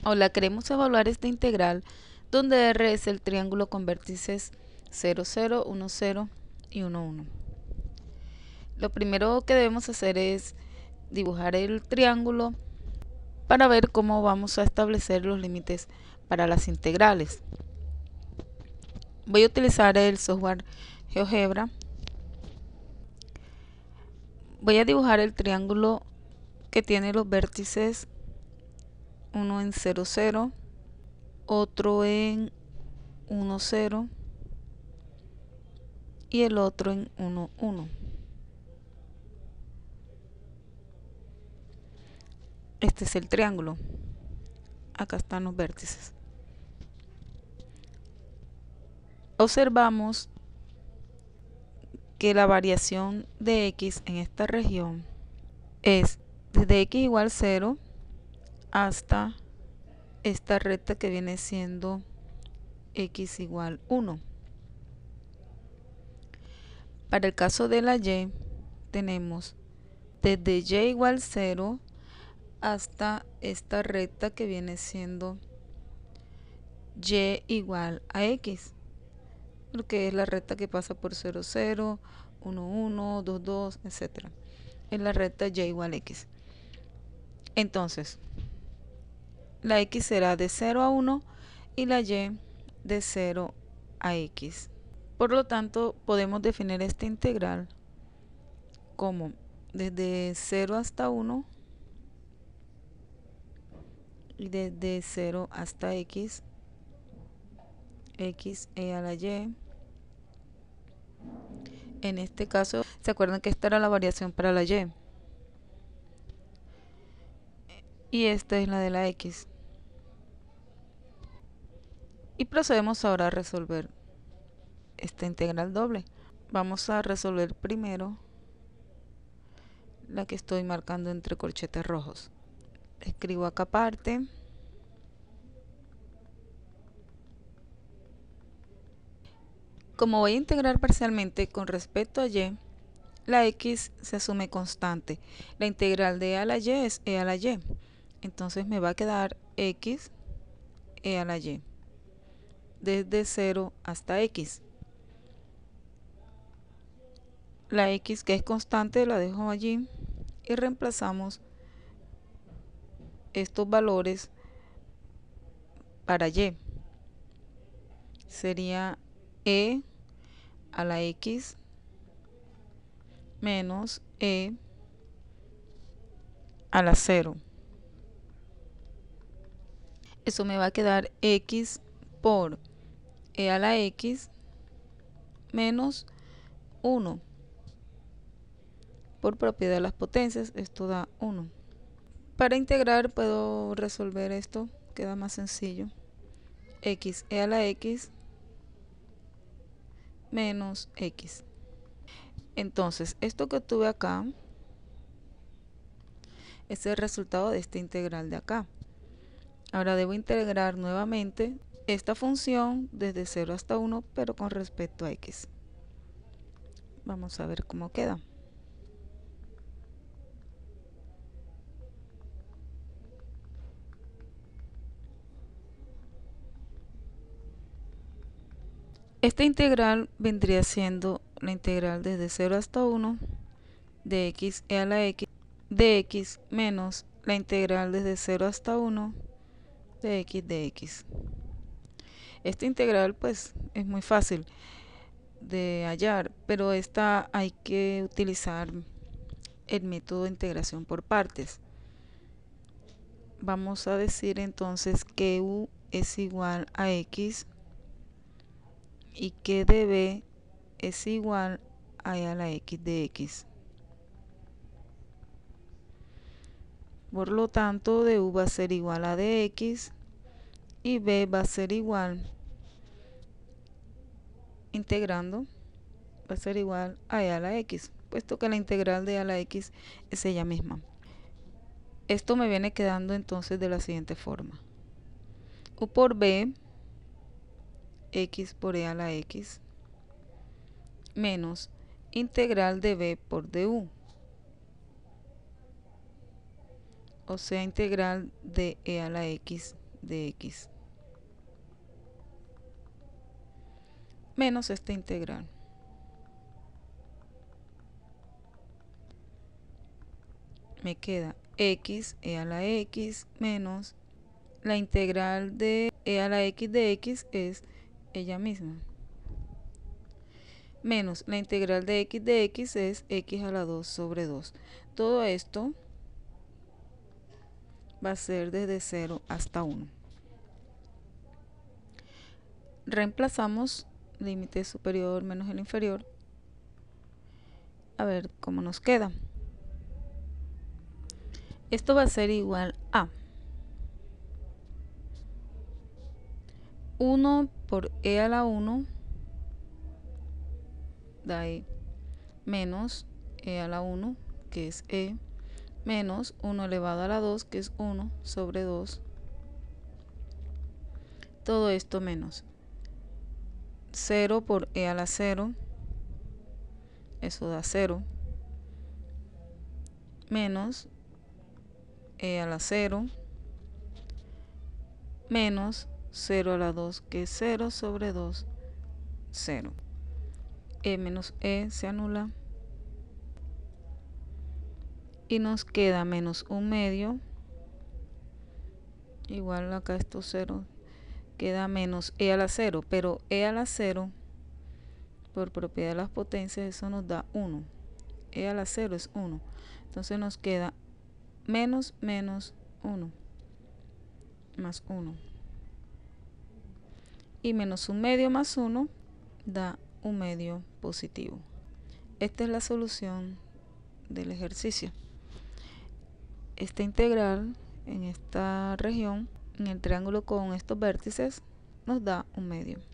Hola, queremos evaluar esta integral donde R es el triángulo con vértices 0, 0, 1, 0 y 1, 1. Lo primero que debemos hacer es dibujar el triángulo para ver cómo vamos a establecer los límites para las integrales. Voy a utilizar el software GeoGebra. Voy a dibujar el triángulo que tiene los vértices, uno en 0, 0, otro en 1, 0 y el otro en 1, 1. Este es el triángulo. Acá están los vértices. Observamos que la variación de x en esta región es desde x igual 0 hasta esta recta que viene siendo x igual 1. Para el caso de la y, tenemos desde y igual 0 hasta esta recta que viene siendo y igual a x, porque es la recta que pasa por 0, 0, 1, 1, 2, 2, etc. Es la recta y igual a x. Entonces, la x será de 0 a 1 y la y de 0 a x. Por lo tanto, podemos definir esta integral como desde 0 hasta 1 y desde 0 hasta x, x e a la y. En este caso, ¿se acuerdan que esta era la variación para la y? Y esta es la de la x. Y procedemos ahora a resolver esta integral doble. Vamos a resolver primero la que estoy marcando entre corchetes rojos. Escribo acá aparte. Como voy a integrar parcialmente con respecto a y, la x se asume constante. La integral de e a la y es e a la y. Entonces me va a quedar x e a la y desde 0 hasta x. La x, que es constante, la dejo allí y reemplazamos estos valores para y. Sería e a la x menos e a la 0. Eso me va a quedar x por e a la x menos 1. Por propiedad de las potencias, esto da 1. Para integrar puedo resolver esto, queda más sencillo. X e a la x menos x. Entonces, esto que tuve acá es el resultado de esta integral de acá. Ahora debo integrar nuevamente esta función desde 0 hasta 1, pero con respecto a x. Vamos a ver cómo queda. Esta integral vendría siendo la integral desde 0 hasta 1 de x e a la x de x menos la integral desde 0 hasta 1 de x de x. Esta integral pues es muy fácil de hallar, pero esta hay que utilizar el método de integración por partes. Vamos a decir entonces que u es igual a x y que db es igual a e a la x de x. Por lo tanto, du va a ser igual a dx y b va a ser igual, integrando, va a ser igual a e a la x, puesto que la integral de e a la x es ella misma. Esto me viene quedando entonces de la siguiente forma. U por b, x por e a la x, menos integral de b por du, o sea, integral de e a la x de x menos esta integral. Me queda x e a la x menos la integral de e a la x de x es ella misma. Menos la integral de x es x a la 2 sobre 2. Todo esto va a ser desde 0 hasta 1. Reemplazamos límite superior menos el inferior. A ver cómo nos queda. Esto va a ser igual a 1 por e a la 1 da e menos e a la 1 que es e menos 1 elevado a la 2 que es 1 sobre 2. Todo esto menos 0 por e a la 0, eso da 0, menos e a la 0, menos 0 a la 2 que es 0 sobre 2, 0. E menos e se anula y nos queda menos 1 medio, igual acá estos 0, queda menos e a la 0, pero e a la 0 por propiedad de las potencias eso nos da 1, e a la 0 es 1, entonces nos queda menos menos 1 más 1 y menos 1 medio más 1 da 1 medio positivo. Esta es la solución del ejercicio. Esta integral en esta región, en el triángulo con estos vértices, nos da 1 medio.